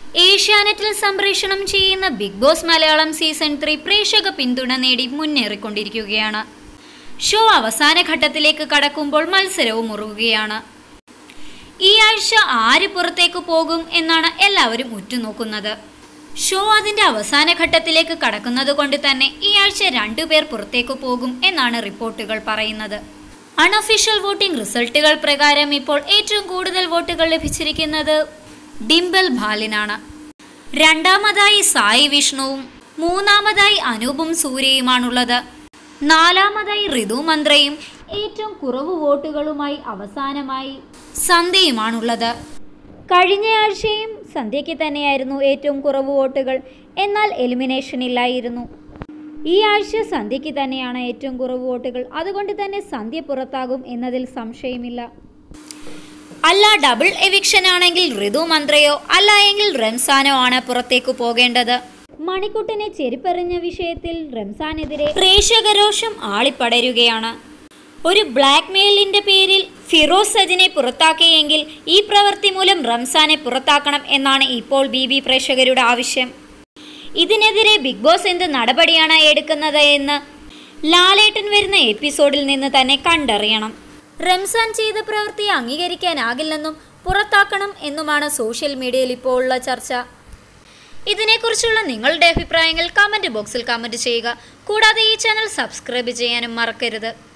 ഏഷ്യാനെറ്റിൽ സംപ്രേഷണം ചെയ്യുന്ന ബിഗ് ബോസ് മലയാളം സീസൺ 3 പ്രേക്ഷക പിന്തുണ നേടി മുന്നേറിക്കൊണ്ടിരിക്കുകയാണ്. ഷോ അവസാന ഘട്ടത്തിലേക്ക് കടക്കുമ്പോൾ മത്സരവും മുറുകുകയാണ്. ഈ ആഴ്ച ആര് പുറത്തേക്ക് പോകും എന്നാണ് എല്ലാവരും ഉറ്റുനോക്കുന്നത്. ഷോ അതിന്റെ അവസാന ഘട്ടത്തിലേക്ക് കടക്കുന്നത് കൊണ്ട് തന്നെ ഈ ആഴ്ച 2 പേർ പുറത്തേക്ക് പോകും എന്നാണ് റിപ്പോർട്ടുകൾ പറയുന്നത്. അൺഒഫീഷ്യൽ വോട്ടിംഗ് റിസൾട്ടുകൾ പ്രകാരം ഇപ്പോൾ ഏറ്റവും കൂടുതൽ വോട്ടുകൾ ലഭിച്ചിരിക്കുന്നത് ഡിംപിൾ ബാലിനാണ്. രണ്ടാമതായി സായി വിഷ്ണുവും, മൂന്നാമതായി അനൂപും സൂര്യയുമാണുള്ളത്. നാലാമതായി ഋതു മന്ത്രയും, ഏറ്റവും കുറവ് വോട്ടുകളുമായി അവസാനമായി സന്ധ്യയുമാണുള്ളത്. കഴിഞ്ഞ ആഴ്ചയും സന്ധ്യയ്ക്ക് തന്നെയായിരുന്നു ഏറ്റവും കുറവ് വോട്ടുകൾ. എന്നാൽ എലിമിനേഷൻ ഇല്ലായിരുന്നു. ഈ ആഴ്ച സന്ധ്യയ്ക്ക് തന്നെയാണ് ഏറ്റവും കുറവ് വോട്ടുകൾ. അതുകൊണ്ട് തന്നെ സന്ധ്യ പുറത്താകും എന്നതിൽ സംശയമില്ല. അല്ല ഡബിൾ എവിക്ഷൻ ആണെങ്കിൽ ഋതു മന്ത്രയോ അല്ല എങ്കിൽ റംസാനോ ആണ് പുറത്തേക്ക് പോകേണ്ടത്. മണിക്കുട്ടനെ ചെരിപ്പെറിഞ്ഞ വിഷയത്തിൽ റംസാനെതിരെ പ്രേക്ഷകരോഷം ആളിപ്പടരുകയാണ്. ഒരു ബ്ലാക്ക് മെയിലിന്റെ പേരിൽ ഫിറോസ് സജിനെ പുറത്താക്കിയെങ്കിൽ ഈ പ്രവൃത്തി മൂലം റംസാനെ പുറത്താക്കണം എന്നാണ് ഇപ്പോൾ ബി പ്രേക്ഷകരുടെ ആവശ്യം. ഇതിനെതിരെ ബിഗ് ബോസ് എന്ത് നടപടിയാണ് എടുക്കുന്നത് എന്ന് ലാലേട്ടൻ വരുന്ന എപ്പിസോഡിൽ നിന്ന് തന്നെ കണ്ടറിയണം. റംസാൻ ചെയ്ത പ്രവൃത്തിയെ അംഗീകരിക്കാനാകില്ലെന്നും പുറത്താക്കണം എന്നുമാണ് സോഷ്യൽ മീഡിയയിൽ ഇപ്പോൾ ഉള്ള ചർച്ച. ഇതിനെക്കുറിച്ചുള്ള നിങ്ങളുടെ അഭിപ്രായങ്ങൾ കമൻറ്റ് ബോക്സിൽ കമൻറ്റ് ചെയ്യുക. കൂടാതെ ഈ ചാനൽ സബ്സ്ക്രൈബ് ചെയ്യാനും മറക്കരുത്.